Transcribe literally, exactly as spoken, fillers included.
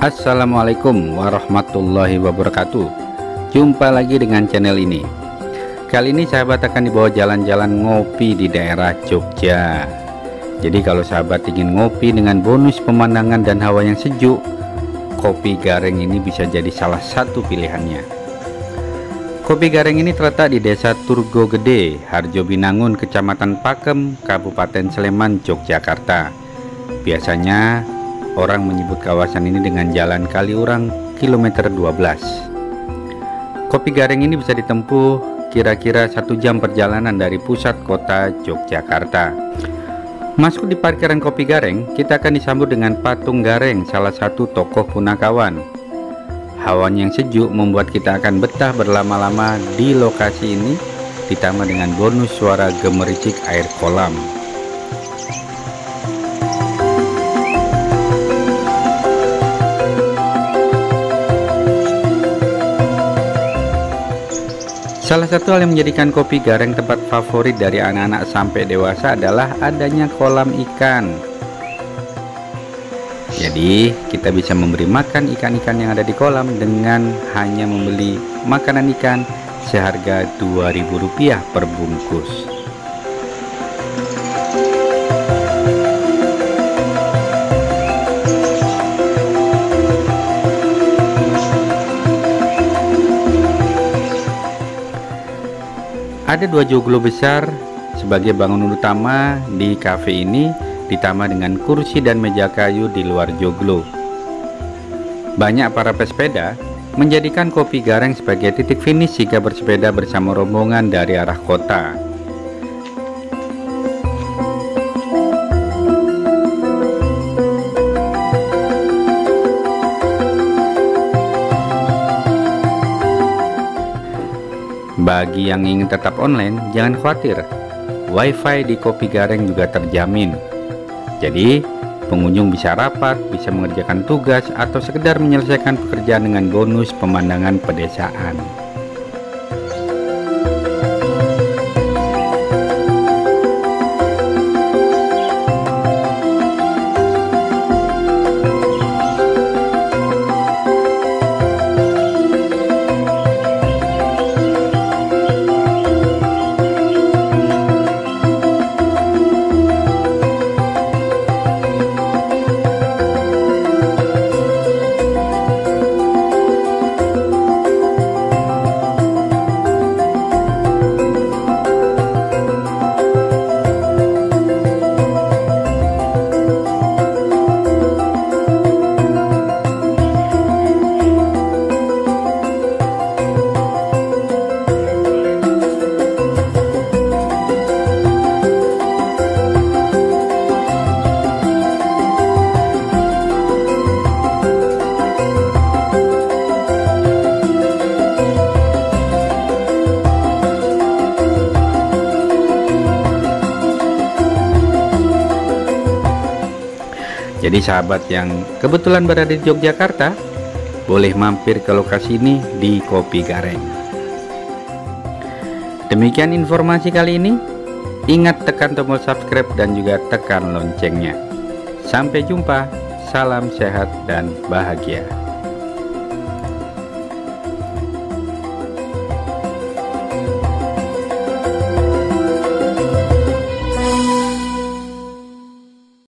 Assalamualaikum warahmatullahi wabarakatuh. Jumpa lagi dengan channel ini. Kali ini sahabat akan dibawa jalan-jalan ngopi di daerah Jogja. Jadi kalau sahabat ingin ngopi dengan bonus pemandangan dan hawa yang sejuk, Kopi Gareng ini bisa jadi salah satu pilihannya. Kopi Gareng ini terletak di Desa Turgo Gede, Harjobinangun, Kecamatan Pakem, Kabupaten Sleman, Yogyakarta. Biasanya orang menyebut kawasan ini dengan Jalan Kaliurang kilometer dua belas. Kopi Gareng ini bisa ditempuh kira-kira satu jam perjalanan dari pusat kota Yogyakarta. Masuk di parkiran Kopi Gareng, kita akan disambut dengan patung Gareng, salah satu tokoh Punakawan. Hawanya yang sejuk membuat kita akan betah berlama-lama di lokasi ini, ditambah dengan bonus suara gemericik air kolam. Salah satu hal yang menjadikan Kopi Gareng tempat favorit dari anak-anak sampai dewasa adalah adanya kolam ikan. Jadi kita bisa memberi makan ikan-ikan yang ada di kolam dengan hanya membeli makanan ikan seharga dua ribu rupiah per bungkus. Ada dua joglo besar sebagai bangunan utama di kafe ini, ditambah dengan kursi dan meja kayu di luar joglo. Banyak para pesepeda menjadikan Kopi Gareng sebagai titik finish jika bersepeda bersama rombongan dari arah kota. Bagi yang ingin tetap online, jangan khawatir, wifi di Kopi Gareng juga terjamin. Jadi pengunjung bisa rapat, bisa mengerjakan tugas, atau sekedar menyelesaikan pekerjaan dengan bonus pemandangan pedesaan. Jadi sahabat yang kebetulan berada di Yogyakarta, boleh mampir ke lokasi ini di Kopi Gareng. Demikian informasi kali ini. Ingat tekan tombol subscribe dan juga tekan loncengnya. Sampai jumpa, salam sehat dan bahagia.